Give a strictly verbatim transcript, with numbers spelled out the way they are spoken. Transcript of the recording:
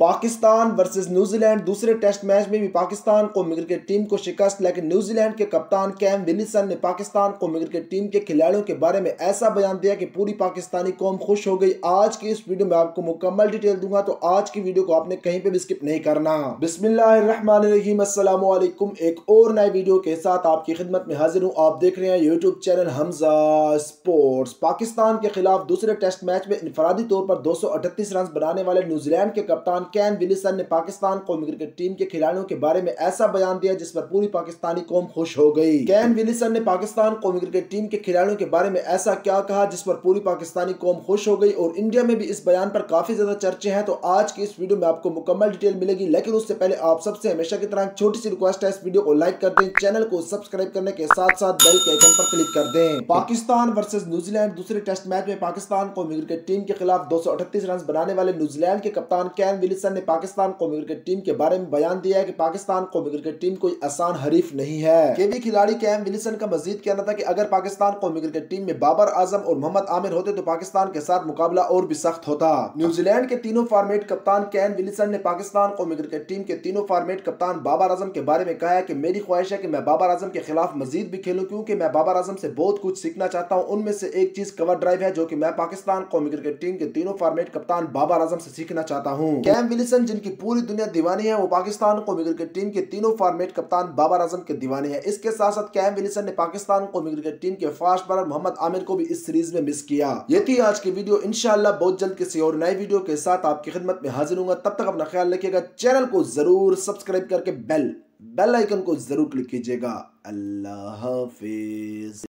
Pakistan versus New Zealand दूसरे test match में भी पाकिस्तान कौमी क्रिकेट टीम को शिकस्त, लेकिन न्यूजीलैंड के कप्तान कैम विलिसन ने पाकिस्तान कौमी क्रिकेट टीम के खिलाड़ियों के बारे में ऐसा बयान दिया कि पूरी पाकिस्तानी कौम खुश हो गई। आज की इस वीडियो में आपको मुकम्मल डिटेल दूंगा, तो आज की वीडियो को आपने कहीं पे भी स्किप नहीं करना। बिस्मिल्लाहिर्रहमानिर्रहीम, अस्सलाम वालेकुम। एक और नए वीडियो के साथ आपकी खिदमत में हाजिर हूँ। आप देख रहे हैं YouTube channel Hamza sports. Pakistan के खिलाफ दूसरे टेस्ट मैच में इनफरादी तौर पर दो सौ अड़तीस रन बनाने वाले न्यूजीलैंड के कप्तान कैम विलिसन ने पाकिस्तान कौमी क्रिकेट टीम के खिलाड़ियों के बारे में ऐसा बयान दिया जिस पर पूरी पाकिस्तानी कौम खुश हो गई। कैम विलिसन ने पाकिस्तान कौमी क्रिकेट टीम के खिलाड़ियों के बारे में ऐसा क्या कहा जिस पर पूरी पाकिस्तानी कौम खुश हो गई, और इंडिया में भी इस बयान पर काफी ज्यादा चर्चे हैं। तो आज की इस वीडियो में आपको मुकम्मल डिटेल मिलेगी, लेकिन उससे पहले आप सबसे हमेशा की तरह छोटी सी रिक्वेस्ट है, इस वीडियो को लाइक कर दें, चैनल को सब्सक्राइब करने के साथ साथ बेल के आइकन पर क्लिक कर दें। पाकिस्तान वर्सेस न्यूजीलैंड दूसरे टेस्ट मैच में पाकिस्तान कौमी क्रिकेट टीम के खिलाफ दो सौ अड़तीस रन बनाने वाले न्यूजीलैंड के कप्तान कैम विलिसन ने पाकिस्तान कौमी क्रिकेट टीम के बारे में बयान दिया है कि पाकिस्तान कौमी क्रिकेट टीम कोई आसान हरीफ नहीं है। केवी खिलाड़ी कैम विलिसन का मजीद कहना था कि अगर पाकिस्तान कौमी क्रिकेट टीम में बाबर आजम और मोहम्मद आमिर होते तो पाकिस्तान के साथ मुकाबला और भी सख्त होता। न्यूजीलैंड के तीनों फॉर्मेट कप्तान कैम विलिसन ने पाकिस्तान कौमी क्रिकेट टीम के तीनों फॉर्मेट कप्तान बाबर आजम के बारे में कहा है कि मेरी ख्वाहिश है कि मैं बाबर आजम के खिलाफ मजीद भी खेलूं, क्योंकि मैं बाबर आजम से बहुत कुछ सीखना चाहता हूं। उनमें से एक चीज कवर ड्राइव है, जो कि मैं पाकिस्तान कौमी क्रिकेट टीम के तीनों फॉर्मेट कप्तान बाबर आजम से सीखना चाहता हूं। कैम विलिसन जिनकी पूरी दुनिया दीवानी है, वो पाकिस्तान कौमी क्रिकेट टीम के तीनों फॉर्मेट कप्तान बाबर आजम के दीवाने हैं। इसके साथ साथ कैम विलिसन ने पाकिस्तान कौमी क्रिकेट टीम के फास्ट बॉलर मोहम्मद आमिर को भी इस सीरीज में मिस किया। ये थी आज की वीडियो। इंशाल्लाह बहुत जल्द किसी और नई वीडियो के साथ आपकी खिदमत में हाजिर हूंगा। तब तक अपना ख्याल रखिएगा। चैनल को जरूर सब्सक्राइब करके बेल बेल आइकन को जरूर क्लिक कीजिएगा। अल्लाह हाफिज।